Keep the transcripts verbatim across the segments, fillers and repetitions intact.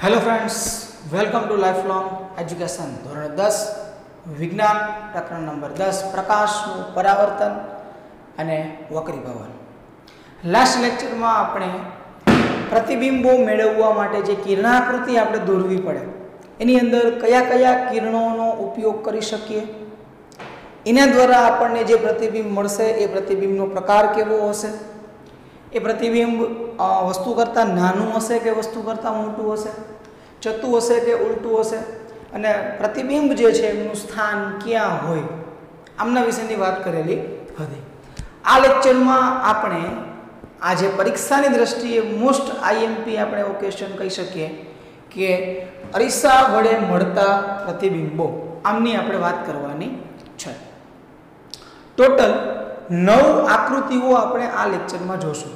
Hello friends, welcome to life long education धोरण दस विज्ञान प्रकरण नंबर दस प्रकाशનું પરાવર્તન અને વક્રીભવન। લાસ્ટ લેક્ચરમાં આપણે પ્રતિબિંબો મેળવવા માટે જે કિરણાકૃતિ આપણે દોરવી પડે એની અંદર કયા કયા કિરણોનો ઉપયોગ કરી શકીએ, એના દ્વારા આપણને જે પ્રતિબિંબ મળશે એ પ્રતિબિંબનો પ્રકાર કેવો હશે, એ પ્રતિબિંબ વસ્તુ કરતાં નાનું હશે કે વસ્તુ કરતાં મોટું હશે, ચતું હશે કે ઉલટું હશે, અને પ્રતિબિંબ જે છે એનું સ્થાન ક્યાં હોય, આમના વિશેની વાત કરેલી હતી। આ લેક્ચરમાં આપણે આજે પરીક્ષાની દ્રષ્ટિએ મોસ્ટ આઈએમપી આપણે એવો ક્વેશ્ચન કહી શકીએ કે અરીસા વડે મળતા પ્રતિબિંબો, આમની આપણે વાત કરવાની છે। ટોટલ નવ આકૃતિઓ આપણે આ લેક્ચરમાં જોશું।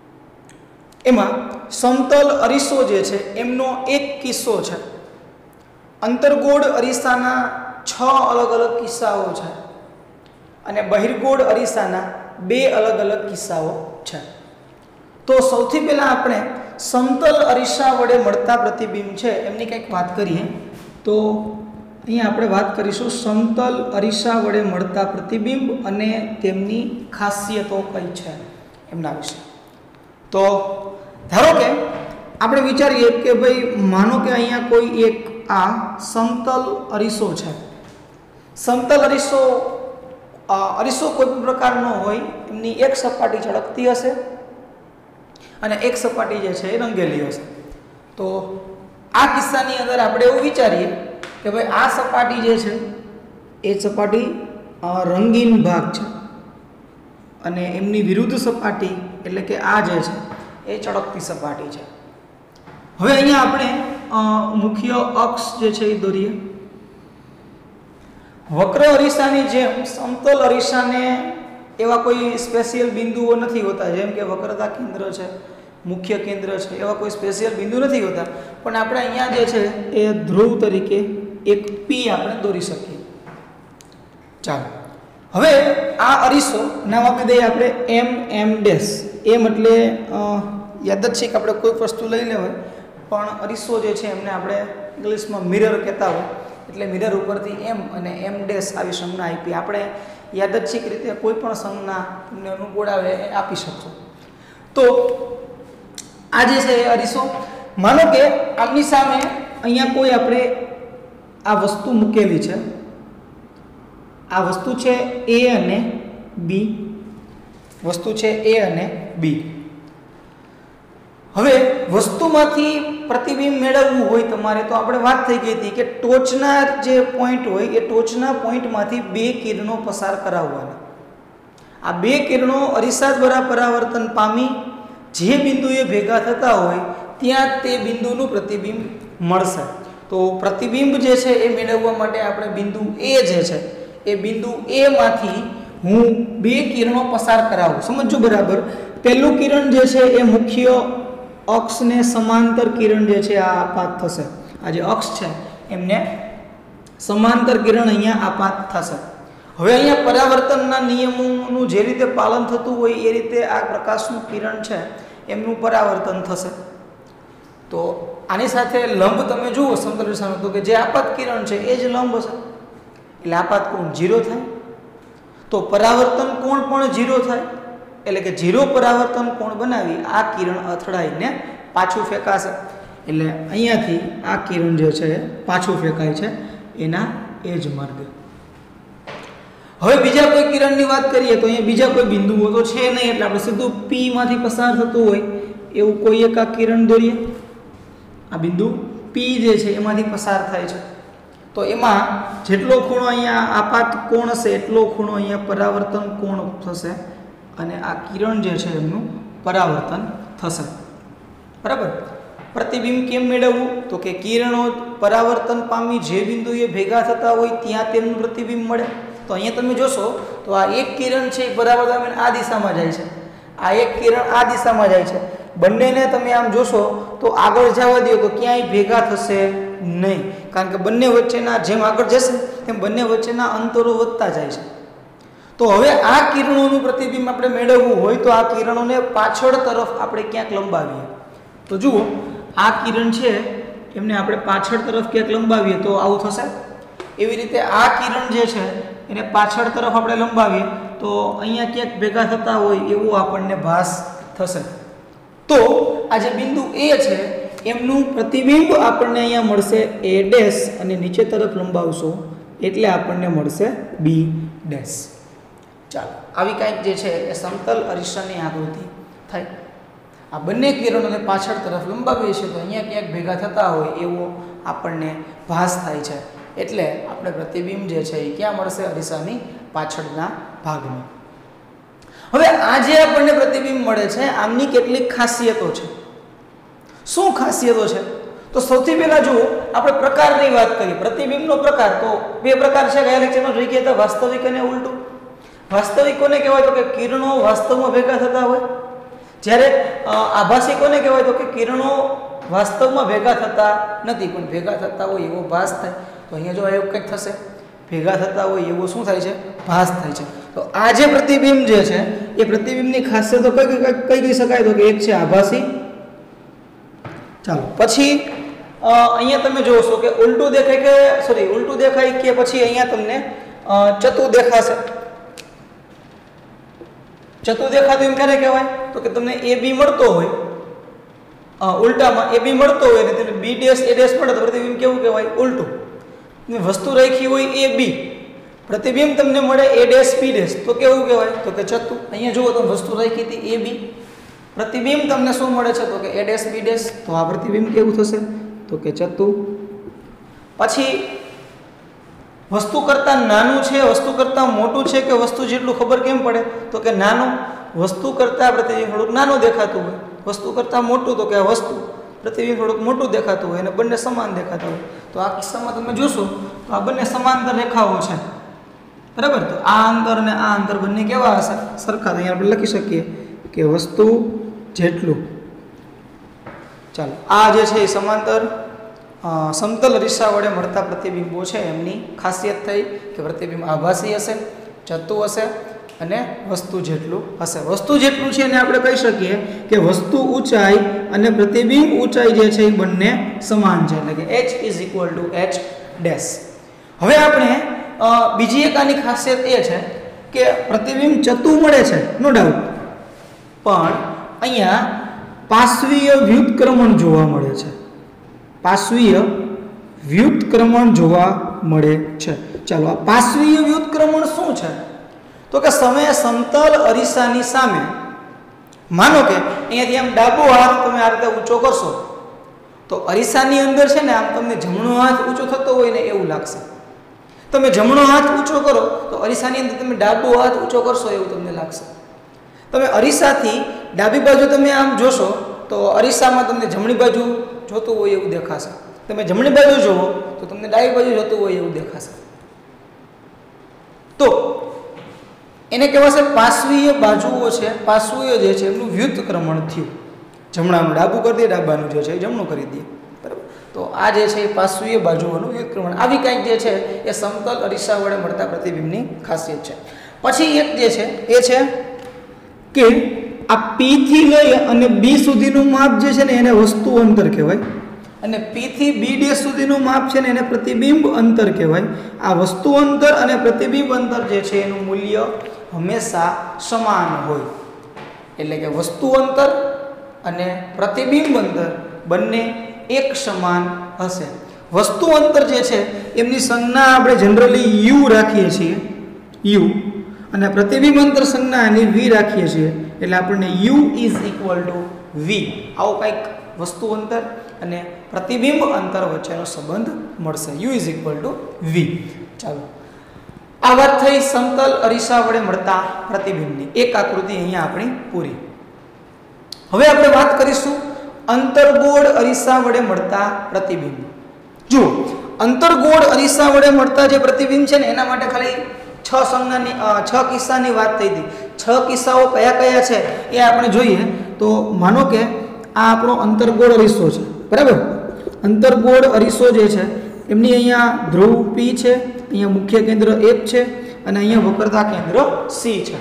એમાં સમતલ અરીસો જે છે એમનો એક કિસ્સો છે, અંતર્ગોળ અરીસાના છ અલગ અલગ કિસ્સાઓ છે અને બહિર્ગોળ અરીસાના બે અલગ અલગ કિસ્સાઓ છે। તો સૌથી પહેલા આપણે સમતલ અરીસા વડે મળતા પ્રતિબિંબ છે એમની કંઈક વાત કરીએ। તો અહીંયા આપણે વાત કરીશું સમતલ અરીસા વડે મળતા પ્રતિબિંબ અને તેમની ખાસિયતો કઈ છે એમના વિશે। તો ધારો કે આપણે વિચારીએ કે ભાઈ માનો કે અહીંયા કોઈ એક આ સમતલ અરીસો છે, સમતલ અરીસો અરીસો કોઈ પણ પ્રકારનો હોય, એમની એક સપાટી ચળકતી હશે અને એક સપાટી જે છે એ રંગેલી હશે। તો આ કિસ્સાની અંદર આપણે એવું વિચારીએ કે ભાઈ આ સપાટી જે છે એ સપાટી રંગીન ભાગ છે અને એમની વિરુદ્ધ સપાટી એટલે કે આ જે છે એ ચળકતી સપાટી છે। હવે અહીંયા આપણે મુખ્ય અક્ષ જે છે એ દોરીએ। વક્ર અરીસાની જેમ સમતલ અરીસાને એવા કોઈ સ્પેશિયલ બિંદુઓ નથી હોતા, જેમ કે વક્રતા કેન્દ્ર છે, મુખ્ય કેન્દ્ર છે, એવા કોઈ સ્પેશિયલ બિંદુ નથી હોતા, પણ આપણે અહીંયા જે છે એ ધ્રુવ તરીકે એક પી આપણે દોરી શકીએ। ચાલો, હવે આ અરીસો નામ આપી દઈએ આપણે એમ એમ ડેશ। એમ એટલે યાદચ્છિક આપણે કોઈ વસ્તુ લઈ લેવાય, પણ અરીસો જે છે એમને આપણે ઇંગ્લિશમાં મિરર કહેતા હોય, એટલે મિરર ઉપરથી એમ અને એમ ડેશ આવી સંજ્ઞા આપી। આપણે યાદચ્છિક રીતે કોઈ પણ સંજ્ઞા તમને અનુકૂળ આવે એ આપી શકશો। તો આ જે છે એ અરીસો, માનો કે આમની સામે અહીંયા કોઈ આપણે આ વસ્તુ મૂકેલી છે, આ વસ્તુ છે એ અને બી, વસ્તુ છે એ અને બી। હવે વસ્તુમાંથી પ્રતિબિંબ મેળવવું હોય તમારે, તો આપણે વાત થઈ ગઈ હતી કે ટોચના જે પોઈન્ટ હોય એ ટોચના પોઈન્ટમાંથી બે કિરણો પસાર કરાવવાના। આ બે કિરણો અરીસા દ્વારા પરાવર્તન પામી જે બિંદુએ ભેગા થતા હોય ત્યાં તે બિંદુનું પ્રતિબિંબ મળશે। તો પ્રતિબિંબ જે છે એ મેળવવા માટે આપણે બિંદુ એ જે છે એ બિંદુ એ માંથી હું બે કિરણો પસાર કરાવું। સમજો બરાબર, પહેલું કિરણ જે છે એ મુખ્ય અક્ષને સમાંતર કિરણ જે છે આ આપાત થશે, આ જે અક્ષ છે એમને સમાંતર કિરણ અહીંયા આપાત થશે। હવે અહીંયા પરાવર્તનના નિયમોનું જે રીતે પાલન થતું હોય એ રીતે આ પ્રકાશનું કિરણ છે એમનું પરાવર્તન થશે। તો આની સાથે લંબ તમે જુઓ સમતલ અરીસાનો, તો કે જે આપાત કિરણ છે એ જ લંબ હશે, એટલે આપાત કોણ ઝીરો થાય, તો પરાવર્તન કોણ પણ ઝીરો થાય, એટલે કે ઝીરો પરાવર્તન કોણ બનાવી આ કિરણ અથડાઈને પાછું ફેંકાશે, એટલે અહીંયાથી આ કિરણ જે છે પાછું ફેંકાય છે એના એ જ માર્ગે। હવે બીજા કોઈ કિરણની વાત કરીએ તો અહીંયા બીજા કોઈ બિંદુઓ તો છે નહીં, એટલે આપણે સીધું પી માંથી પસાર થતું હોય એવું કોઈ એક આ કિરણ દોરીએ। આ બિંદુ પી જે છે એમાંથી પસાર થાય છે, તો એમાં જેટલો ખૂણો અહીંયા આપાત કોણ હશે એટલો ખૂણો અહીંયા પરાવર્તન કોણ થશે અને આ કિરણ જે છે એમનું પરાવર્તન થશે, બરાબર। પ્રતિબિંબ કેમ મેળવવું, તો કે કિરણો પરાવર્તન પામી જે બિંદુએ ભેગા થતા હોય ત્યાં તેમનું પ્રતિબિંબ મળે। તો અહીંયા તમે જોશો તો આ એક કિરણ છે એ પરાવર્તન આ દિશામાં જાય છે, આ એક કિરણ આ દિશામાં જાય છે, બંનેને તમે આમ જોશો તો આગળ જવા દો તો ક્યાંય ભેગા થશે નહીં, કારણ કે બંને વચ્ચેના જેમ આગળ જશે તેમ બંને વચ્ચેના અંતરો વધતા જાય છે। તો હવે આ કિરણોનું પ્રતિબિંબ આપણે મેળવવું હોય તો આ કિરણોને પાછળ તરફ આપણે ક્યાંક લંબાવીએ। તો જુઓ, આ કિરણ છે એમને આપણે પાછળ તરફ ક્યાંક લંબાવીએ તો આવું થશે. એવી રીતે આ કિરણ જે છે એને પાછળ તરફ આપણે લંબાવીએ તો અહીંયા ક્યાંક ભેગા થતા હોય એવું આપણને ભાસ થશે. તો આ જે બિંદુ એ છે એમનું પ્રતિબિંબ આપણને અહીંયા મળશે એ ડેશ અને નીચે તરફ લંબાવશો એટલે આપણને મળશે બી ડેશ. ચાલો આવી કાંઈક જે છે એ સમતલ અરીસાની આકૃતિ થાય. આ બંને કિરણોને પાછળ તરફ લંબાવીએ છીએ તો અહીંયા ક્યાંક ભેગા થતા હોય એવો આપણને ભાસ થાય છે. એટલે આપણે પ્રતિબિંબ જે છે એ ક્યાં મળશે? અરીસાની પાછળના ભાગમાં. હવે આ જે આપણને પ્રતિબિંબ મળે છે આમની કેટલીક ખાસિયતો છે. શું ખાસિયતો છે? તો સૌથી પહેલા જુઓ આપણે પ્રકારની વાત કરીએ. પ્રતિબિંબનો પ્રકાર તો બે પ્રકાર છે. ગયા લેક્ચરમાં જોઈ ગયા હતા, વાસ્તવિક અને ઉલટું. વાસ્તવિક કોને કહેવાય? તો કે કિરણો વાસ્તવમાં ભેગા થતા હોય. જ્યારે આભાસી કોને કહેવાય? તો કે કિરણો વાસ્તવમાં ભેગા થતા નથી પણ ભેગા થતા હોય એવો ભાસ થાય. તો અહીંયા જો એવું કંઈક થશે, ભેગા થતા હોય એવો શું થાય છે? ભાસ થાય છે. તો આ જે પ્રતિબિંબ જે છે એ પ્રતિબિંબની ખાસિયતો કઈ કઈ કહી શકાય? તો કે એક છે આભાસી. ચાલો પછી અહીંયા તમે જોશો કે ઉલટું દેખાય કે સોરી ઉલટું દેખાય કે પછી અહીંયા તમને ચતુ દેખાશે. ચતુ દેખાતું એમ ક્યારે કહેવાય? તો કે તમને એ બી મળતો હોય, ઉલટામાં એ બી મળતો હોય અને તેને બી ડેશ એ ડેશ મળે તો પ્રતિબિંબ કેવું કહેવાય? ઉલટું. વસ્તુ રાખી હોય એ બી, પ્રતિબિંબ તમને મળે એ ડેશ બી ડેશ તો કેવું કહેવાય? તો કે ચતુ. અહીંયા જુઓ તમે વસ્તુ રાખી હતી એ બી, પ્રતિબિંબ તમને શું મળે છે? તો કે એ ડેશ બી ડેશ. તો આ પ્રતિબિંબ કેવું થશે? તો કે ચતુ. પછી વસ્તુ કરતાં નાનું છે, વસ્તુ કરતાં મોટું છે કે વસ્તુ જેટલું ખબર કેમ પડે? તો કે નાનું. વસ્તુ કરતાં પ્રતિબિંબ થોડુંક નાનું દેખાતું હોય, વસ્તુ કરતાં મોટું તો કે આ વસ્તુ, પ્રતિબિંબ થોડુંક મોટું દેખાતું હોય અને બંને સમાન દેખાતા હોય. તો આ કિસ્સામાં તમે જોશો તો આ બંને સમાંતર રેખાઓ છે, બરાબર. તો આ અંતર અને આ અંતર બંને કેવા હશે? સરખા. અહીંયા આપણે લખી શકીએ કે વસ્તુ જેટલું. ચાલો આ જે છે એ સમાંતર સમતલ અરીસા વડે મળતા પ્રતિબિંબો છે એમની ખાસિયત થઈ કે પ્રતિબિંબ આભાસી હશે, ચતુ હશે અને વસ્તુ જેટલું હશે. વસ્તુ જેટલું છે એને આપણે કહી શકીએ કે વસ્તુ ઊંચાઈ અને પ્રતિબિંબ ઊંચાઈ જે છે એ બંને સમાન છે, એટલે કે h is equal to h dash. હવે આપણે બીજી એક આની ખાસિયત એ છે કે પ્રતિબિંબ ચતુ મળે છે નો ડાઉટ, પણ અહીંયા પાર્શ્વીય વ્યુત્ક્રમણ જોવા મળે છે. પાર્શ્વીય વ્યુત્ક્રમણ જોવા મળે છે. ચાલો આ પાર્શ્વીય વ્યુત્ક્રમણ શું છે? તો કે સમય સમતલ અરીસાની સામે માનો કે અહીંયાથી આમ ડાબો હાથ તમે આ રીતે ઊંચો કરશો તો અરીસાની અંદર છે ને આમ તમને જમણો હાથ ઊંચો થતો હોય ને એવું લાગશે. તમે જમણો હાથ ઊંચો કરો તો અરીસાની અંદર તમે ડાબો હાથ ઊંચો કરશો એવું તમને લાગશે. તમે અરીસાથી ડાબી બાજુ તમે આમ જોશો તો અરીસામાં તમને જમણી બાજુ જોતું હોય એવું દેખાશે. તમે જમણી બાજુ જુઓ તો તમને ડાબી બાજુ જોતું હોય એવું દેખાશે. તો એને કહેવાશે પાર્શ્વીય બાજુઓ છે, પાર્શ્વીય જે છે એમનું વ્યુત્ક્રમણ થયું. જમણાનું ડાબું કરી દે, ડાબાનું જે છે એ જમણું કરી દે, બરાબર. તો આ જે છે એ પાર્શ્વીય બાજુઓનું વ્યુત્ક્રમણ. આવી કંઈક જે છે એ સમતલ અરીસા વડે મળતા પ્રતિબિંબની ખાસિયત છે. પછી એક જે છે એ છે કે આ પી થી લઈ અને બી સુધીનું માપ જે છે ને એને વસ્તુ અંતર કહેવાય અને પી થી બી ડેશ સુધીનું માપ છે ને એને પ્રતિબિંબ અંતર કહેવાય. આ વસ્તુ અંતર અને પ્રતિબિંબ અંતર જે છે એનું મૂલ્ય હંમેશા સમાન હોય, એટલે કે વસ્તુ અંતર અને પ્રતિબિંબ અંતર બંને એક સમાન હશે. વસ્તુ અંતર જે છે એમની સંજ્ઞા આપણે જનરલી યુ રાખીએ છીએ, યુ, અને પ્રતિબિંબ અંતર સંજ્ઞા એની વી રાખીએ છીએ, એટલે આપણને u is equal to v આવો કંઈક વસ્તુ અંતર અને પ્રતિબિંબ અંતર વચ્ચેનો સંબંધ મળશે. U is equal to v. ચાલો આ વાત થઈ સમતલ અરીસા વડે મળતા પ્રતિબિંબની. એક આકૃતિ અહીંયા આપણી પૂરી. હવે આપણે વાત કરીશું અંતર્ગોળ અરીસા વડે મળતા પ્રતિબિંબ. જુઓ અંતર્ગોળ અરીસા વડે મળતા જે પ્રતિબિંબ છે ને એના માટે ખાલી છ સંજ્ઞાની છ કિસ્સાની વાત થઈ હતી. છ કિસ્સાઓ કયા કયા છે એ આપણે જોઈએ તો માનો કે આ આપણો અંતર્ગોળ અરીસો છે, બરાબર. અંતર્ગોળ અરીસો જે છે એમની અહીંયા ધ્રુવ પી છે, અહીંયા મુખ્ય કેન્દ્ર એફ છે અને અહીંયા વક્રતા કેન્દ્ર સી છે.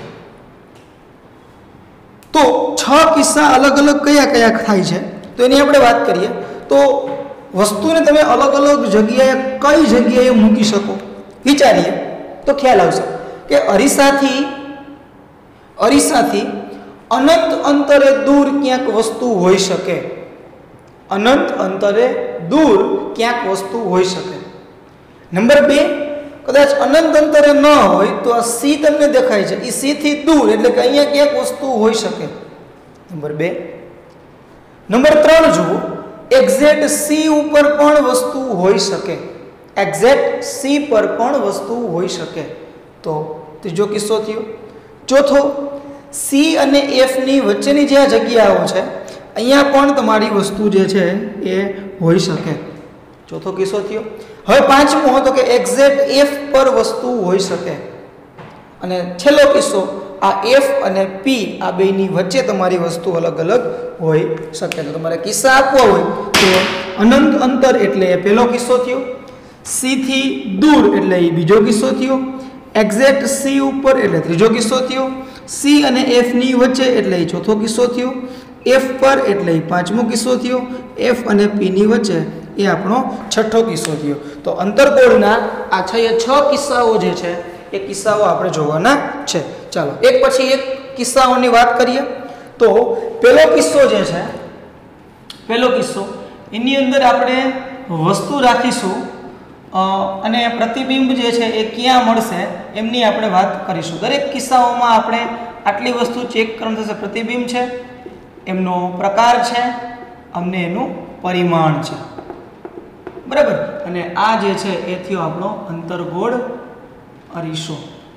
તો છ કિસ્સા અલગ અલગ કયા કયા થાય છે તો એની આપણે વાત કરીએ તો વસ્તુને તમે અલગ અલગ જગ્યાએ કઈ જગ્યાએ મૂકી શકો વિચારીએ તો ખ્યાલ આવશે કે અરીસાથી અરીસાથી અનંત અંતરે દૂર ક્યાંક વસ્તુ હોઈ શકે, અનંત અંતરે દૂર ક્યાંક વસ્તુ હોઈ શકે. નંબર બે, કદાચ અનંત અંતરે ન હોય તો આ સી તમને દેખાય છે, એ સી થી દૂર એટલે કે અહીંયા ક્યાંક વસ્તુ હોઈ શકે. નંબર બે. નંબર ત્રણ જુઓ, એક્ઝેક્ટ સી ઉપર પણ વસ્તુ હોઈ શકે, એક્ઝેક્ટ સી પર પણ વસ્તુ હોઈ શકે. તો ત્રીજો કિસ્સો થયો. ચોથો, સી અને એફ ની વચ્ચેની જે આ જગ્યાઓ છે અહીંયા પણ તમારી વસ્તુ જે છે એ હોઈ શકે. ચોથો કિસ્સો થયો. હવે પાંચમો હતો કે એક્ઝેક્ટ એફ પર વસ્તુ હોઈ શકે. અને છેલ્લો કિસ્સો, આ એફ અને પી આ બેની વચ્ચે તમારી વસ્તુ અલગ અલગ હોઈ શકે. તો તમારે કિસ્સા આપવા હોય તો અનંત અંતર એટલે એ પહેલો કિસ્સો થયો, સી થી દૂર એટલે એ બીજો કિસ્સો થયો, એક્ઝેક્ટ સી ઉપર એટલે ત્રીજો કિસ્સો થયો, સી અને એફ ની વચ્ચે એટલે એ ચોથો કિસ્સો થયો, એફ પર એટલે એ પાંચમો કિસ્સો થયો, એફ અને પી ની વચ્ચે એ આપણો છઠ્ઠો કિસ્સો થયો. તો અંતરગોળના આ છ એ છ કિસ્સાઓ જે છે એ કિસ્સાઓ આપણે જોવાના છે. ચાલો એક પછી એક કિસ્સાઓની વાત કરીએ. તો પહેલો કિસ્સો જે છે, પહેલો કિસ્સો એની અંદર આપણે વસ્તુ રાખીશું અને પ્રતિબિંબ જે છે એ ક્યાં મળશે એમની આપણે વાત કરીશું. દરેક કિસ્સાઓમાં આપણે આટલી વસ્તુ ચેક કરવાનું થશે. પ્રતિબિંબ છે, એમનો પ્રકાર છે, અમને એનું પરિમાણ છે, બરાબર. અને આ જે છે એ થયો આપણો અંતર્ગોળ અરીસો,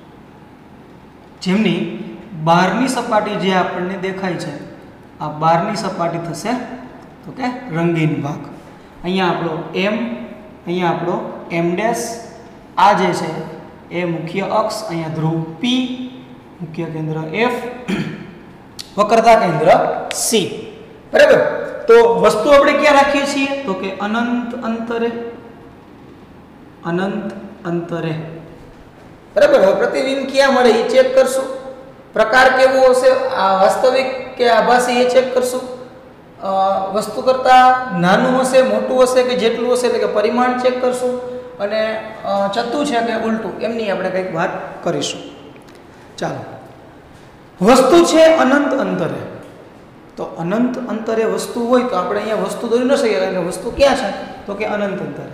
જેમની બહારની સપાટી જે આપણને દેખાય છે આ બહારની સપાટી થશે તો કે રંગીન ભાગ. અહીંયા આપણો એમ, અહીંયા આપણો એમ ડેશ, આ જે છે એ મુખ્ય અક્ષ, અહીંયા ધ્રુવ પી, મુખ્ય કેન્દ્ર એફ, વક્રતા કેન્દ્ર સી, બરાબર. તો વસ્તુ આપણે ક્યાં રાખીએ છીએ તો કે અનંત અંતરે, અનંત અંતરે, બરાબર. હવે પ્રતિબિંબ ક્યાં મળે એ ચેક કરશું. પ્રકાર કેવો હશે, આ વાસ્તવિક કે આભાસી એ ચેક કરશું. વસ્તુ કરતાં નાનું હશે, મોટું હશે કે જેટલું હશે એટલે કે પરિમાણ ચેક કરશું. અને ચત્તું છે કે ઉલટું એમની આપણે કંઈક વાત કરીશું. ચાલો, વસ્તુ છે અનંત અંતરે. તો અનંત અંતરે વસ્તુ હોય તો આપણે અહીંયા વસ્તુ દોરી ન શકીએ, કારણ કે વસ્તુ ક્યાં છે તો કે અનંત અંતરે.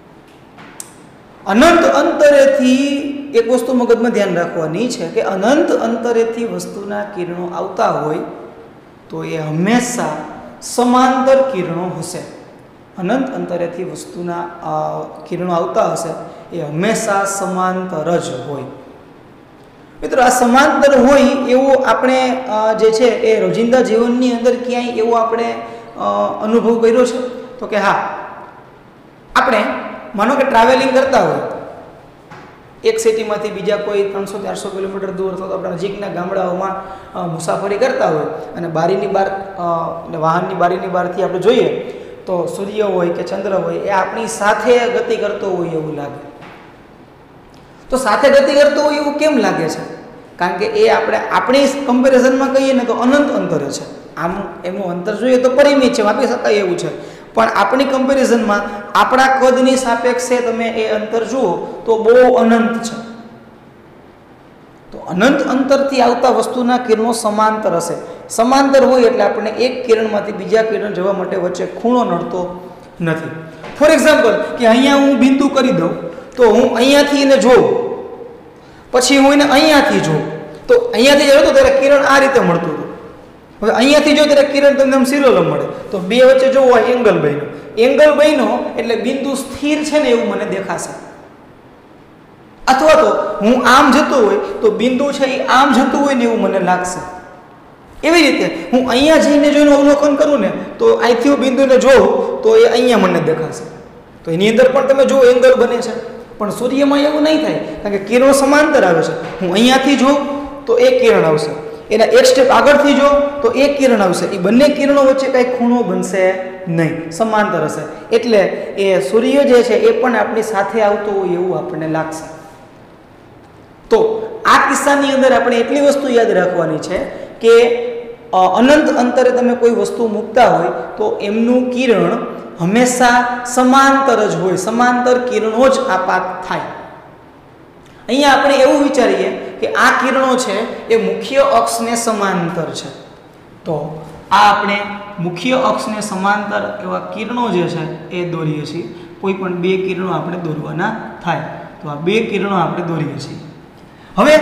અનંત અંતરેથી એક વસ્તુ મગજમાં ધ્યાન રાખવાની છે કે અનંત અંતરેથી વસ્તુના કિરણો આવતા હોય તો એ હંમેશા સમાંતર કિરણો હશે. અનંત અંતરેથી વસ્તુના કિરણો આવતા હશે એ હંમેશા સમાંતર જ હોય. મિત્રો, આ સમાંતર હોય એવું આપણે જે છે એ રોજિંદા જીવનની અંદર ક્યાંય એવો આપણે અનુભવ કર્યો છે તો કે હા, આપણે માનો કે ટ્રાવેલિંગ કરતા હોય એક સિટીમાંથી બીજા કોઈ ત્રણસો ચારસો કિલોમીટર દૂર અથવા તો આપણા નજીકના ગામડાઓમાં મુસાફરી કરતા હોય અને બારીની બહાર વાહનની બારીની બહારથી આપણે જોઈએ તો સૂર્ય હોય કે ચંદ્ર હોય એ આપણી સાથે ગતિ કરતો હોય એવું લાગે. તો સાથે ગતિ કરતો હોય એવું કેમ લાગે છે? કારણ કે એ આપણે આપણી કમ્પેરિઝનમાં કહીએ ને તો અનંત અંતરે છે. આમ એનું અંતર જોઈએ તો પરિમિત છે, માપી શકાય એવું છે, પણ આપણી કમ્પેરિઝનમાં આપણા કદની સાપેક્ષે તમે એ અંતર જુઓ તો બહુ અનંત છે. તો અનંત અંતરથી આવતા વસ્તુના કિરણો સમાંતર હશે. સમાંતર હોય એટલે આપણને એક કિરણમાંથી બીજા કિરણ જવા માટે વચ્ચે ખૂણો નડતો નથી. ફોર એક્ઝામ્પલ કે અહીંયા હું બિંદુ કરી દઉં તો હું અહીંયાથી એને જોઉં, પછી હું એને અહીંયાથી જોઉં તો અહીંયાથી જોઉં તો ત્યારે કિરણ આ રીતે મળતું હતું. હવે અહીંયાથી જો ત્યારે કિરણ તમને આમ સિરોલમ મળે તો બે વચ્ચે જોવો એંગલ બન્યો, એંગલ બન્યો એટલે બિંદુ સ્થિર છે ને એવું મને દેખાશે. અથવા તો હું આમ જતો હોય તો બિંદુ છે એ આમ જતું હોય ને એવું મને લાગશે. એવી રીતે હું અહીંયા જઈને જોઈને અવલોકન કરું ને તો અહીંથી હું બિંદુને જોઉં તો એ અહીંયા મને દેખાશે. તો એની અંદર પણ તમે જુઓ એંગલ બને છે, પણ સૂર્યમાં એવું નહીં થાય કારણ કે કિરણો સમાંતર આવે છે. હું અહીંયાથી જોઉં તો એક કિરણ આવશે, એના એક સ્ટેપ આગળથી જો તો એક કિરણ આવશે. એ બંને કિરણો વચ્ચે કાંઈ ખૂણો બનશે નહીં, સમાંતર હશે. એટલે એ સૂર્ય જે છે એ પણ આપણી સાથે આવતો હોય એવું આપણને લાગશે. તો આ કિસ્સાની અંદર આપણે એટલી વસ્તુ યાદ રાખવાની છે કે અનંત અંતરે તમે કોઈ વસ્તુ મૂકતા હોય તો એમનું કિરણ હંમેશા સમાંતર જ હોય, સમાંતર કિરણો જ આપાત થાય. અહીંયા આપણે એવું વિચારીએ કે આ કિરણો છે એ મુખ્ય અક્ષને સમાંતર છે, તો આ આપણે મુખ્ય અક્ષને સમાંતર એવા કિરણો જે છે એ દોરીએ છીએ. કોઈ પણ બે કિરણો આપણે દોરવાના થાય તો આ બે કિરણો આપણે દોરીએ છીએ. હવે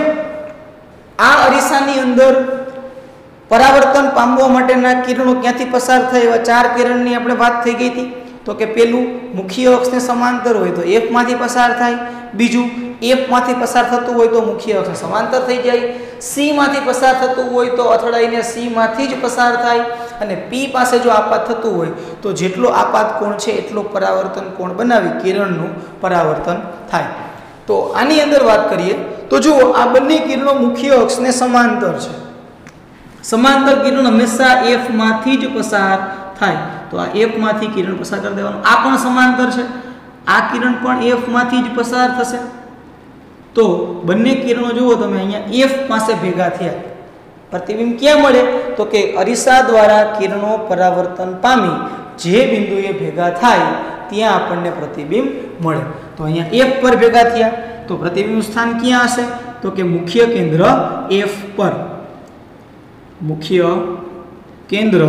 આ અરીસાની અંદર પરાવર્તન પામવા માટેના કિરણો ક્યાંથી પસાર થાય એવા ચાર કિરણની આપણે વાત થઈ ગઈ હતી. તો કે પેલું મુખ્ય અક્ષને સમાંતર હોય તો એફ માંથી પસાર થાય, બીજું એફ માંથી પસાર થતું હોય તો મુખ્ય અક્ષને સમાંતર થઈ જાય, સી માંથી પસાર થતું હોય તો અથડાઈને સી માંથી જ પસાર થાય, અને પી પાસે જો આપાત થતું હોય તો જેટલો આપાત કોણ છે એટલો પરાવર્તન કોણ બનાવી કિરણનું પરાવર્તન થાય. તો આની અંદર વાત કરીએ તો જુઓ આ બંને કિરણો મુખ્ય અક્ષને સમાંતર છે. સમાંતર કિરણ હંમેશા એફ માંથી જ પસાર થાય, તો આ એફ માંથી કિરણ પસાર કરી દેવાનું. આ પણ સમાંતર છે, આ કિરણ પણ એફ માંથી જ પસાર થશે. તો બંને કિરણો જુઓ તમે અહીંયા એફ પાસે ભેગા થયા. પ્રતિબિંબ ક્યાં મળે તો કે અરીસા દ્વારા કિરણો પરાવર્તન પામી જે બિંદુએ ભેગા થાય ત્યાં આપણને પ્રતિબિંબ મળે. તો અહીંયા એફ પર ભેગા થયા તો પ્રતિબિંબ સ્થાન ક્યાં હશે તો કે મુખ્ય કેન્દ્ર એફ પર. મુખ્ય કેન્દ્ર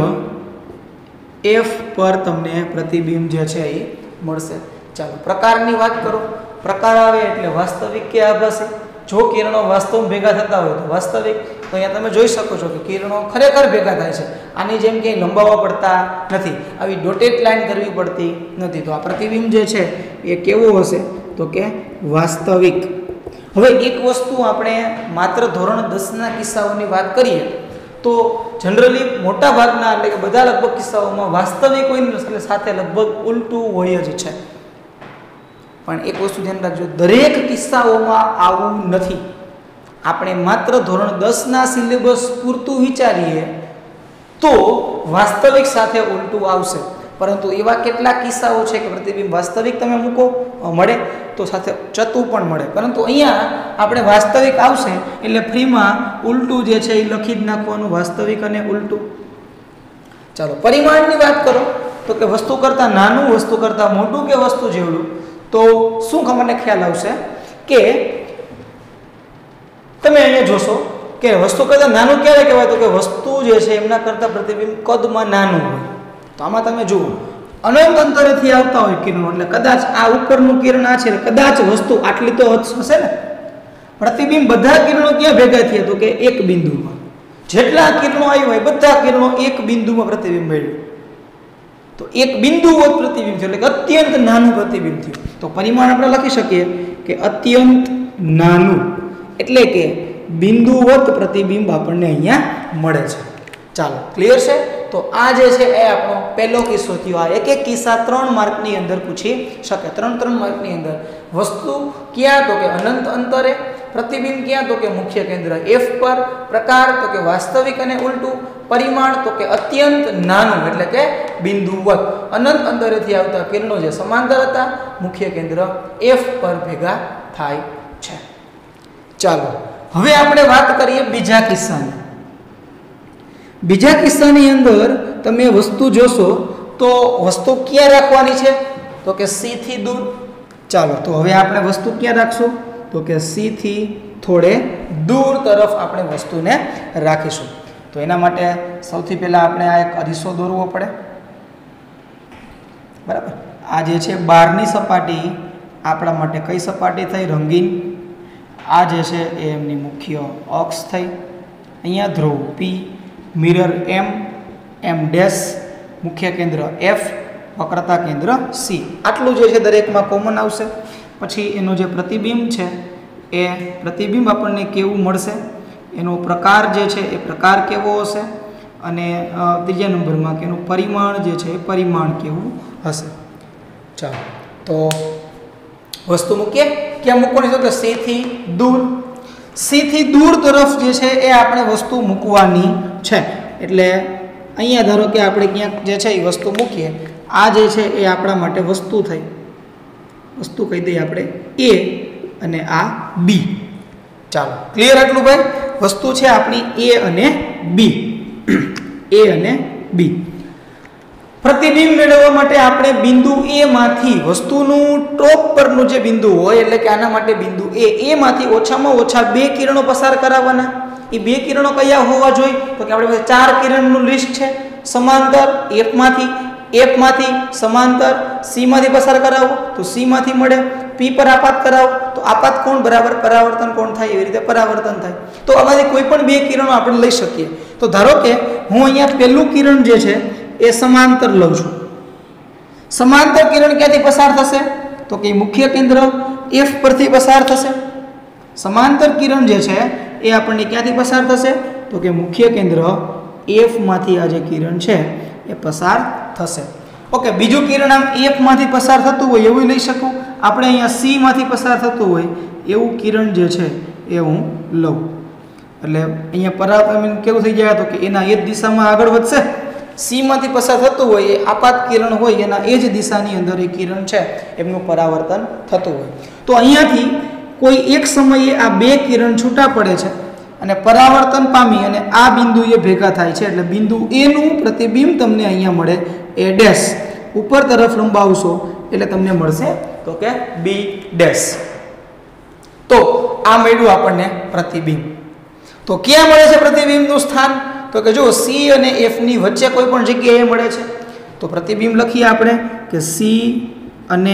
એફ પર તમને પ્રતિબિંબ જે છે એ મળશે. ચાલો પ્રકારની વાત કરો. પ્રકાર આવે એટલે વાસ્તવિક કે આભાસી. જો કિરણો વાસ્તવમાં ભેગા થતા હોય તો વાસ્તવિક. તો અહીંયા તમે જોઈ શકો છો કે કિરણો ખરેખર ભેગા થાય છે, આની જેમ ક્યાંય લંબાવવા પડતા નથી, આવી ડોટેડ લાઈન કરવી પડતી નથી. તો આ પ્રતિબિંબ જે છે એ કેવો હશે તો કે વાસ્તવિક. હવે એક વસ્તુ આપણે માત્ર ધોરણ દસના કિસ્સાઓની વાત કરીએ તો જનરલી મોટા ભાગના એટલે કે બધા લગભગ કિસ્સાઓમાં વાસ્તવિક હોય સાથે લગભગ ઉલટું હોય જ છે. પણ એક વસ્તુ ધ્યાન રાખજો, દરેક કિસ્સાઓમાં આવું નથી. આપણે માત્ર ધોરણ દસના સિલેબસ પૂરતું વિચારીએ તો વાસ્તવિક સાથે ઉલટું આવશે, પરંતુ એવા કેટલાક કિસ્સાઓ છે કે પ્રતિબિંબ વાસ્તવિક તમે મૂકો મળે તો સાથે ચતું પણ મળે, પરંતુ અહીંયા આપણે વાસ્તવિક આવશે એટલે ફ્રીમાં ઉલટું જે છે એ લખી જ નાખવાનું, વાસ્તવિક અને ઉલટું. ચાલો પરિમાણની વાત કરો તો કે વસ્તુ કરતાં નાનું, વસ્તુ કરતાં મોટું કે વસ્તુ જેવડું, તો શું મને ખ્યાલ આવશે કે તમે અહીંયા જોશો કે વસ્તુ કરતાં નાનું ક્યારે કહેવાય તો કે વસ્તુ જે છે એમના કરતાં પ્રતિબિંબ કદમાં નાનું હોય. તો આમાં તમે જુઓ અનંત અંતરેથી આવતા હોય કિરણો એટલે કદાચ આ ઉપરનું કિરણ આ છે કદાચ વસ્તુ આટલી તો હશે ને. પ્રતિબિંબ બધા કિરણો ક્યાં ભેગા થયા તો કે એક બિંદુમાં. જેટલા કિરણો આવ્યું હોય બધા કિરણો એક બિંદુમાં પ્રતિબિંબ મળ્યું, તો એક બિંદુવત પ્રતિબિંબ થયું એટલે અત્યંત નાનું પ્રતિબિંબ થયું. તો પરિમાણ આપણે લખી શકીએ કે અત્યંત નાનું એટલે કે બિંદુવત પ્રતિબિંબ આપણને અહીંયા મળે છે. ચાલો ક્લિયર છે. તો આ જે છે એ આપણો પહેલો કિસ્સો થયો. આ એક એક કિસ્સા ત્રણ માર્કની અંદર પૂછી શકે, ત્રણ ત્રણ માર્કની અંદર. વસ્તુ ક્યાં તો કે અનંત અંતરે, પ્રતિબિંબ ક્યાં તો કે મુખ્ય કેન્દ્ર એફ પર, પ્રકાર તો કે વાસ્તવિક અને ઉલટું, પરિમાણ તો કે અત્યંત નાનું એટલે કે બિંદુવત. અનંત અંતરેથી આવતા કિરણો જે સમાંતર હતા મુખ્ય કેન્દ્ર એફ પર ભેગા થાય છે. ચાલો હવે આપણે વાત કરીએ બીજા કિસ્સાની. બીજા કિસ્સાની અંદર તમે વસ્તુ જોશો તો વસ્તુ ક્યાં રાખવાની છે તો કે સી થી દૂર. ચાલો તો હવે આપણે વસ્તુ ક્યાં રાખશું તો કે સી થી થોડે દૂર તરફ આપણે વસ્તુને રાખીશું. તો એના માટે સૌથી પહેલાં આપણે આ એક અરીસો દોરવો પડે, બરાબર. આ જે છે બહારની સપાટી આપણા માટે કઈ સપાટી થઈ રંગીન. આ જે છે એ એમની મુખ્ય અક્ષ થઈ. અહીંયા ધ્રુવ પી, મિરર એમ, એમ ડેશ, મુખ્ય કેન્દ્ર એફ, વક્રતા કેન્દ્ર સી. આટલું જે છે દરેકમાં કોમન આવશે. પછી એનું જે પ્રતિબિંબ છે એ પ્રતિબિંબ આપણને કેવું મળશે, એનો પ્રકાર જે છે એ પ્રકાર કેવો હશે, અને ત્રીજા નંબરમાં કે એનું પરિમાણ જે છે એ પરિમાણ કેવું હશે. ચાલો તો વસ્તુ મૂકીએ. ક્યાં મૂકવાની છે તો સી થી દૂર. સી થી દૂર તરફ જે છે એ આપણે વસ્તુ મૂકવાની છે. એટલે અહીંયા ધારો કે આપણે ક્યાંક જે છે એ વસ્તુ મૂકીએ. આ જે છે એ આપણા માટે વસ્તુ થઈ. વસ્તુ કહી દઈએ આપણે એ અને આ બી. ચાલો ક્લિયર આટલું ભાઈ. વસ્તુ છે આપણી એ અને બી. એ અને બી. પ્રતિબિંબ મેળવવા માટે આપણે બિંદુ એ માંથી વસ્તુનું ટોપ પરનું જે બિંદુ હોય એટલે કે આના માટે બિંદુ એ એ માંથી ઓછામાં ઓછા બે કિરણો પસાર કરાવવાના. એ બે કિરણો કયા હોવા જોઈએ? તો કે આપણી પાસે ચાર કિરણનું લિસ્ટ છે. સમાંતર એફ માંથી એફ માંથી સમાંતર સી માંથી પસાર કરાવો તો સી માંથી મળે. પી પર આપાત કરાવો તો આપાત કોણ બરાબર પરાવર્તન કોણ થાય, એવી રીતે પરાવર્તન થાય. તો આમાંથી કોઈ પણ બે કિરણો આપણે લઈ શકીએ. તો ધારો કે હું અહીંયા પહેલું કિરણ જે છે એ સમાંતર લઉં છું. સમાંતર કિરણ ક્યાંથી પસાર થશે? તો કે મુખ્ય કેન્દ્ર એફ પરથી પસાર થશે. સમાંતર કિરણ જે છે એ આપણને ક્યાંથી પસાર થશે? તો કે મુખ્ય કેન્દ્ર એફ માંથી આ જે કિરણ છે એ પસાર થશે. ઓકે, બીજું કિરણ આમ એફ માંથી પસાર થતું હોય એવું લઈ શકું. આપણે અહીંયા સી માંથી પસાર થતું હોય એવું કિરણ જે છે એ હું લઉં. એટલે અહીંયા પરાવર્તન કેવું થઈ જાય? તો કે એના એ જ દિશામાં આગળ વધશે. સી માંથી પસાર થતું હોય એ આપાત કિરણ હોય એના એ જ દિશાની અંદર એ કિરણ છે એમનું પરાવર્તન થતું હોય. તો અહીંયાથી કોઈ એક સમયે આ બે કિરણ છૂટા પડે છે અને પરાવર્તન પામી અને આ બિંદુએ ભેગા થાય છે. એટલે બિંદુ એ નું પ્રતિબિંબ તમને અહીંયા મળે એ ડેશ. ઉપર તરફ લંબાવશો એટલે તમને મળશે તો કે બી ડેશ. તો આ મળ્યું આપણને પ્રતિબિંબ. તો ક્યાં મળે છે પ્રતિબિંબનું સ્થાન? તો કે જો સી અને એફ ની વચ્ચે કોઈ પણ જગ્યાએ મળે છે. તો પ્રતિબિંબ લખીએ આપણે કે સી અને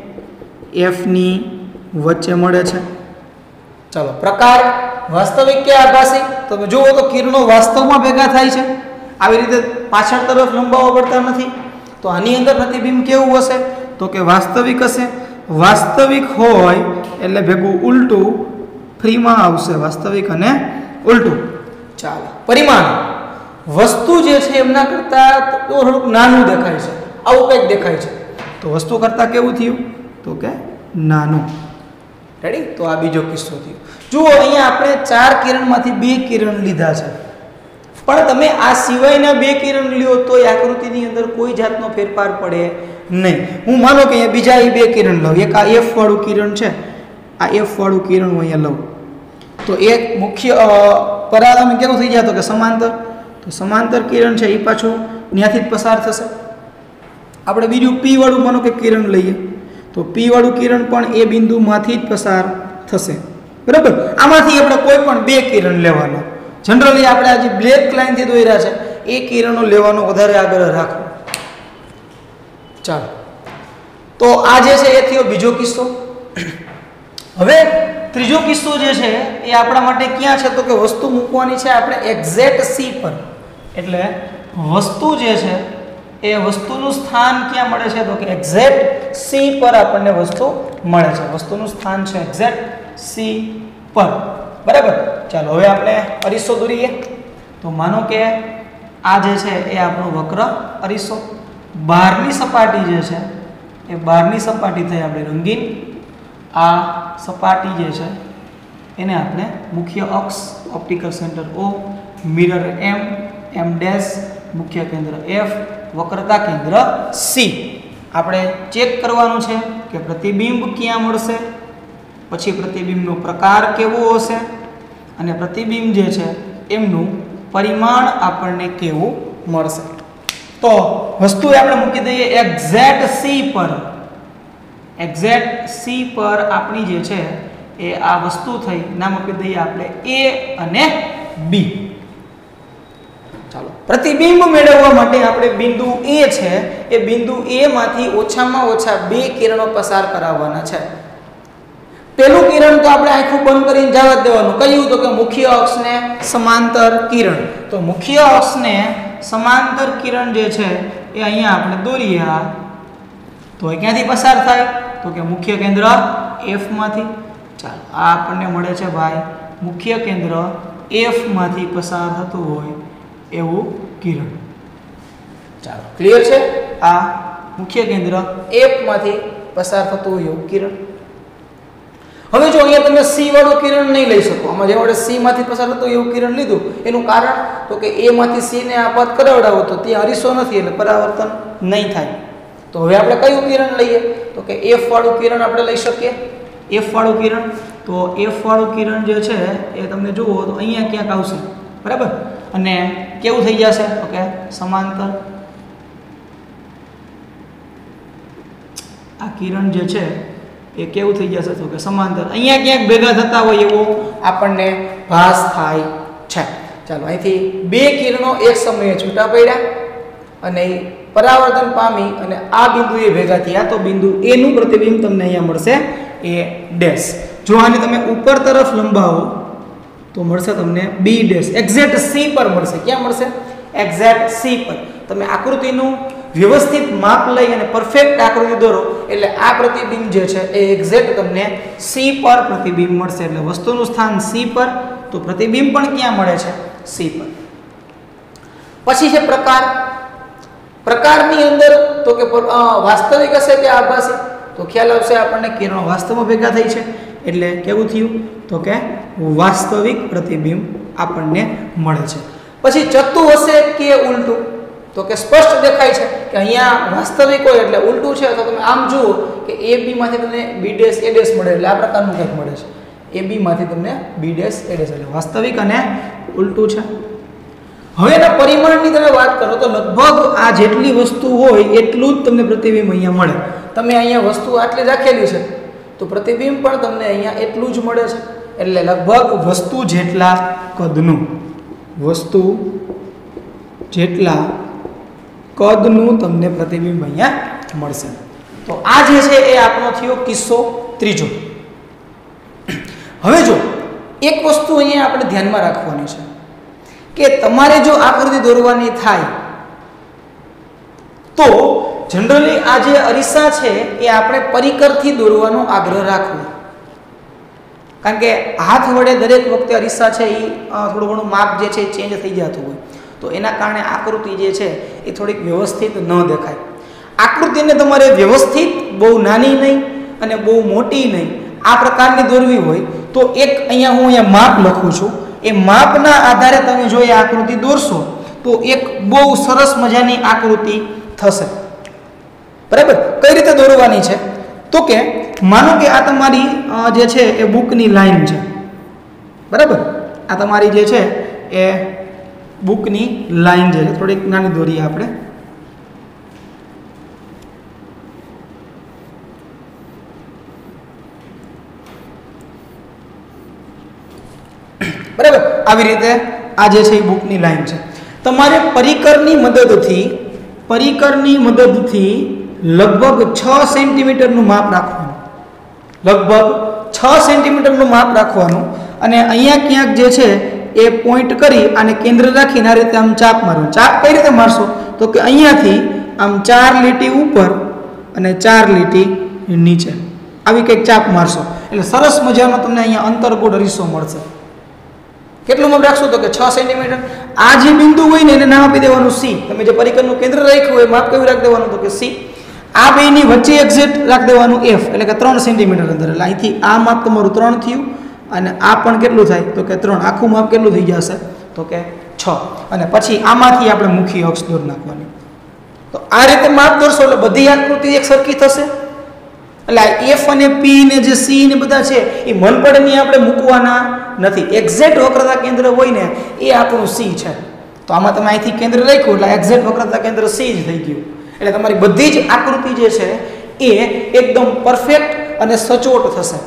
એફ ની વચ્ચે મળે છે. ચાલો, પ્રકાર વાસ્તવિક કે આભાસી? તો જુઓ તો કિરણો વાસ્તવમાં ભેગા થાય છે. આવી રીતે પાછળ તરફ લંબાવવા પડતા નથી. તો આની અંદર પ્રતિબિંબ કેવું હશે? તો કે વાસ્તવિક હશે. વાસ્તવિક હોય એટલે ભેગું ઉલટું ફ્રીમાં આવશે. વાસ્તવિક અને ઉલટું. ચાલો, પરિમાણ વસ્તુ જે છે એમના કરતા થોડુંક નાનું દેખાય છે. આવું કંઈક દેખાય છે. તો વસ્તુ કરતા કેવું થયું? તો કે નાનું. રેડી? તો આ બીજો કિસ્સો થયો. જુઓ, અહીંયા આપણે ચાર કિરણમાંથી બે કિરણ લીધા છે, પણ તમે આ સિવાયના બે કિરણ લ્યો તો એ આકૃતિની અંદર કોઈ જાતનો ફેરફાર પડે નહીં. હું માનો કે અહીંયા બીજા એ બે કિરણ લઉં. એક આ એફ વાળું કિરણ છે, આ એફ વાળું કિરણ હું અહીંયા લઉં તો એક મુખ્ય પરાવર્તન કેવું થઈ જાય? તો કે સમાંતર. તો સમાંતર કિરણ છે એ પાછું ત્યાંથી જ પસાર થશે. આપણે બીજું પી વાળું માનો કે કિરણ લઈએ તો પી વાળું કિરણ પણ એ બિંદુમાંથી જ પસાર થશે. બરાબર? આમાંથી આપણે કોઈ પણ બે કિરણ લેવાના. જનરલી આપણે આ જે બ્લેક લાઈનથી દોર્યા છે એ કિરણો લેવાનો વધારે આગળ રાખો. ચાલો, તો આ જે છે એ થયો બીજો કિસ્સો. હવે ત્રીજો કિસ્સો જે છે એ આપણા માટે ક્યાં છે? તો કે વસ્તુ મૂકવાની છે આપણે એક્ઝેક્ટ સી પર. એટલે વસ્તુ જે છે એ વસ્તુનું સ્થાન ક્યાં મળે છે? તો કે એક્ઝેક્ટ સી પર આપણને વસ્તુ મળે છે. વસ્તુનું સ્થાન છે એક્ઝેક્ટ સી પર. બરાબર? ચાલો, હવે આપણે અરીસો દોરીએ. તો માનો કે આ જે છે એ આપણો વક્ર અરીસો. બહારની સપાટી જે છે એ બહારની સપાટી થઈ આપણે રંગીન. આ સપાટી જે છે એને આપણે મુખ્ય અક્ષ optical centre O, mirror M, M dash, મુખ્ય કેન્દ્ર એફ, વક્રતા કેન્દ્ર સી. આપણે ચેક કરવાનું છે કે પ્રતિબિંબ ક્યાં મળશે, પછી પ્રતિબિંબનો પ્રકાર કેવો હશે અને પ્રતિબિંબ જે છે એમનું પરિમાણ આપણને કેવું મળશે. તો વસ્તુ આપણે મૂકી દઈએ એક્ઝેક્ટ સી પર. એક્ઝેક્ટ સી પર આપણી જે છે એ આ વસ્તુ થઈ નામ આપી દઈએ આપણે એ અને બી. ચાલો, પ્રતિબિંબ મેળવવા માટે આપણે બિંદુ એ છે એ બિંદુ એ માંથી ઓછામાં ઓછા બે કિરણો પસાર કરાવવાના છે. પહેલું કિરણ તો આપણે આંખું બંધ કરીને જવા જ દેવાનું. કહ્યું તો કે મુખ્ય અક્ષને સમાંતર કિરણ. તો મુખ્ય અક્ષને સમાંતર કિરણ જે છે એ અહીંયા આપણે દોરીએ. આ તો એ ક્યાંથી પસાર થાય? તો કે મુખ્ય કેન્દ્ર એફ માંથી. ચાલો, આ આપણને મળે છે ભાઈ મુખ્ય કેન્દ્ર એફ માંથી પસાર થતું હોય એવું કિરણ. ચાલો, ક્લિયર છે? આ મુખ્ય કેન્દ્ર એફ માંથી પસાર થતું હોય એવું કિરણ. હવે જો અહીંયા તમે સી વાળું કિરણ નહીં લઈ શકો. આમાં જે આપણે સી માંથી પસાર થતું એવું કિરણ લીધું. એનું કારણ તો કે એ માંથી સી ને આપાત કરાવડાવો તો ત્યાં અરીસો નથી એટલે પરાવર્તન નહીં થાય. તો હવે આપણે કયું કિરણ લઈએ? તો કે એફ વાળું કિરણ આપણે લઈ શકીએ. એફ વાળું કિરણ. તો એફ વાળું કિરણ જે છે એ તમને જુઓ તો અહીંયા ક્યાંક આવશે. બરાબર? અને કેવું થઈ જશે તો કે સમાંતર આ કિરણ જે છે એ કેવું થઈ જશે તો કે સમાંતર અહીંયા ક્યાંક ભેગા થતા હોય એવો આપણને ભાસ થાય છે. ચાલો અહીંથી બે કિરણો એક સમયે છૂટા પડ્યા અને પરાવર્તન પામી અને આ બિંદુએ ભેગા થયા તો બિંદુ એ નું પ્રતિબિંબ તમને અહીંયા મળશે એ ડેશ. જો આને તમે ઉપર તરફ લંબાવો તો મળશે તમને બી ડેશ. એક્ઝેક્ટ સી પર મળશે. ક્યાં મળશે? એક્ઝેક્ટ સી પર. તમે આકૃતિનું વ્યવસ્થિત માપ લઈ અને પરફેક્ટ આકૃતિ દોરો એટલે આ પ્રતિબિંબ જે છે એ એક્ઝેક્ટ તમને સી પર પ્રતિબિંબ મળશે. એટલે વસ્તુનું સ્થાન સી પર તો પ્રતિબિંબ પણ ક્યાં મળે છે? સી પર. પછી છે પ્રકાર. પ્રકારની અંદર તો કે વાસ્તવિક હશે કે આભાસી તો ખ્યાલ આવશે આપણને કિરણો વાસ્તવમાં ભેગા થઈ છે એટલે કેવું થયું તો કે વાસ્તવિક પ્રતિબિંબ આપણને મળે છે. પછી ચત્તુ હશે કે ઉલટું તો કે સ્પષ્ટ દેખાય છે કે અહીંયા વાસ્તવિક હોય એટલે ઉલટું છે. તો તમે આમ જુઓ કે એ બી માંથી તમને બી ડેશ એ ડેશ મળે એટલે આ પ્રકારનું કંઈક મળે છે. એ બી માંથી તમને બી ડેશ એ ડેશ એટલે વાસ્તવિક અને ઉલટું છે. હવે એના પરિમાણની તમે વાત કરો તો લગભગ આ જેટલી વસ્તુ હોય એટલું જ તમને પ્રતિબિંબ અહીંયા મળે. તમે અહીંયા વસ્તુ આટલી રાખેલી છે તો પ્રતિબિંબ પણ તમને અહીંયા એટલું જ મળે છે. એટલે લગભગ વસ્તુ જેટલા કદનું વસ્તુ જેટલા કદનું તમને પ્રતિબિંબ અહીંયા મળશે. તો આ જે છે એ આપણો થયો કિસ્સો ત્રીજો. હવે જો એક વસ્તુ અહીંયા આપણે ધ્યાનમાં રાખવાની છે કે તમારે જો આકૃતિ દોરવાની થાય તો જનરલી આ જે અરીસા છે એ આપણે પરિકરથી દોરવાનો આગ્રહ રાખવો. કારણ કે હાથ વડે દરેક વખતે અરીસા છે એ થોડું ઘણું માપ જે છે એ ચેન્જ થઈ જતું હોય તો એના કારણે આકૃતિ જે છે એ થોડીક વ્યવસ્થિત ન દેખાય. આકૃતિને તમારે વ્યવસ્થિત, બહુ નાની નહીં અને બહુ મોટી નહીં, આ પ્રકારની દોરવી હોય તો એક અહીંયા હું અહીંયા માપ લખું છું. એ માપના આધારે તમે જો એ આકૃતિ દોરશો તો એક બહુ સરસ મજાની આકૃતિ થશે. બરાબર? કઈ રીતે દોરવાની છે તો કે માનો કે આ તમારી જે છે એ બુકની લાઈન છે. બરાબર? આ તમારી જે છે એ બુકની લાઈન છે. થોડીક નાની દોરીએ આપણે. બરાબર? આવી રીતે આ જે છે એ બુકની લાઈન છે. તમારે પરિકરની મદદથી પરિકરની મદદથી લગભગ છ સેન્ટીમીટરનું માપ રાખવાનું. લગભગ છ સેન્ટીમીટરનું માપ રાખવાનું અને અહીંયા ક્યાંક જે છે એ પોઈન્ટ કરી અને કેન્દ્ર રાખીને આ રીતે આમ ચાપ મારવાનું. ચાપ કઈ રીતે મારશો તો કે અહીંયાથી આમ ચાર લીટી ઉપર અને ચાર લીટી નીચે આવી કંઈક ચાપ મારશો એટલે સરસ મજાનો તમને અહીંયા અંતરગોળ અરીસો મળશે. કેટલું માપ રાખશો તો કે છ સેન્ટીમીટર. આ જે બિંદુ હોય ને એને નામ આપી દેવાનું સી. તમે જે પરિકરનું કેન્દ્ર રાખ્યું હોય માપ કેવું રાખી દેવાનું તો કે સી. આ બેની વચ્ચે એક્ઝેક્ટ રાખી દેવાનું એફ એટલે કે ત્રણ સેન્ટીમીટર અંદર. એટલે અહીંથી આ માપ તમારું ત્રણ થયું અને આ પણ કેટલું થાય તો કે ત્રણ. આખું માપ કેટલું થઈ જશે તો કે છ. અને પછી આમાંથી આપણે મુખી અક્ષ દોર નાખવાની. તો આ રીતે માપ દોરશો એટલે બધી આકૃતિ એક સરખી થશે. એટલે એફ અને પી ને જે સી ને બધા છે એ મન પડેની આપણે મૂકવાના નથી. એક્ઝેક્ટ વક્રતા કેન્દ્ર હોય ને એ આપણું સી છે. તો આમાં તમે અહીંથી કેન્દ્ર રાખ્યું એટલે એક્ઝેક્ટ વક્રતા કેન્દ્ર સી જ થઈ ગયું. એટલે તમારી બધી જ આકૃતિ જે છે એ એકદમ પરફેક્ટ અને સચોટ થશે.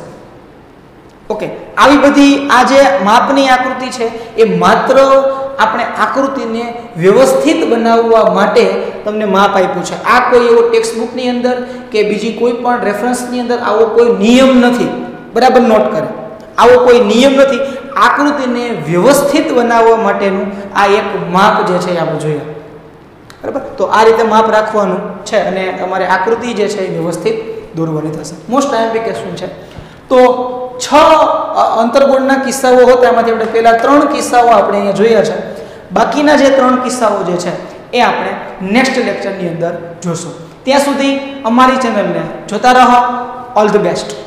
ઓકે, આવી બધી આ જે માપની આકૃતિ છે એ માત્ર આપણે આકૃતિને વ્યવસ્થિત બનાવવા માટે તમને માપ આપ્યું છે. આ કોઈ એવો ટેક્સ્ટ બુકની અંદર કે બીજી કોઈ પણ રેફરન્સની અંદર આવો કોઈ નિયમ નથી. બરાબર નોટ કરે. આવો કોઈ નિયમ નથી. આકૃતિને વ્યવસ્થિત બનાવવા માટેનું આ એક માપ જે છે આપણે જોઈએ. બરાબર? તો આ રીતે માપ રાખવાનું છે અને તમારે આકૃતિ જે છે એ વ્યવસ્થિત દોરવાની થશે. મોસ્ટ આઈએમપી ક્વેશ્ચન છે. તો છ અંતર્ગોળના કિસ્સાઓ હતા એમાંથી આપણે પહેલા ત્રણ કિસ્સાઓ આપણે અહીંયા જોયા છે. બાકીના જે ત્રણ કિસ્સાઓ જે છે એ આપણે નેક્સ્ટ લેક્ચરની અંદર જોશું. ત્યાં સુધી અમારી ચેનલને જોતા રહો. All the best.